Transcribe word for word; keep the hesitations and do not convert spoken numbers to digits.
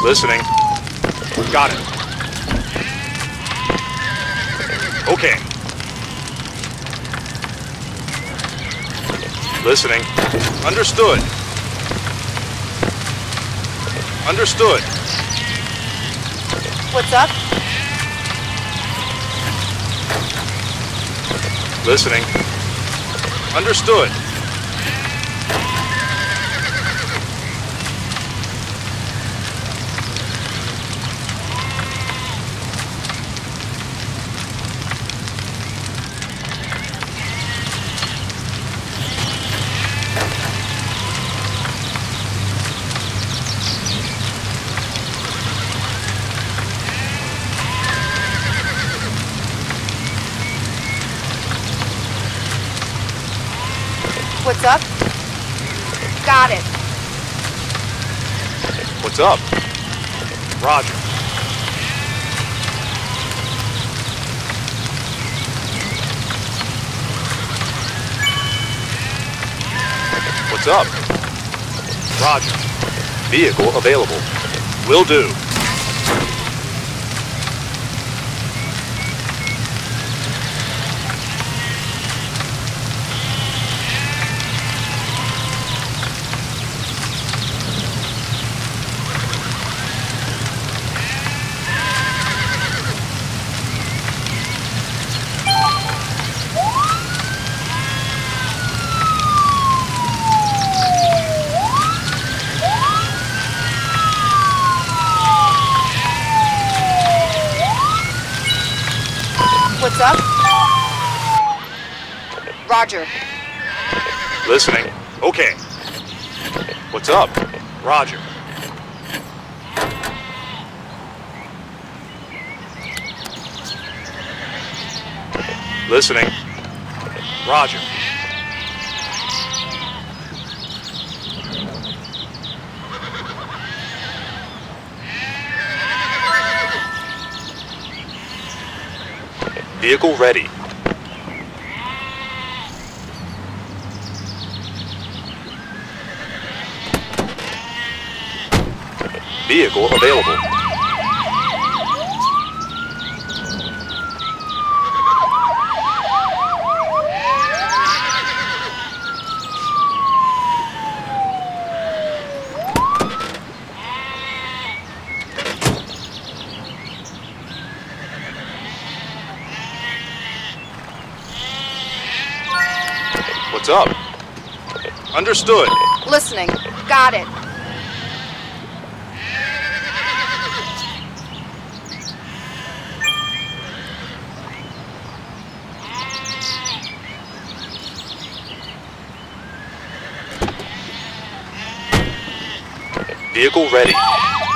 Listening. Got it. Okay. Listening. Understood. Understood. What's up? Listening. Understood. What's up? Got it. What's up? Roger. What's up? Roger. Vehicle available. Will do. What's up? Roger. Listening. Okay. What's up? Roger. Listening. Roger. Vehicle ready. Vehicle available. What's up? Understood. Listening. Got it. Vehicle ready.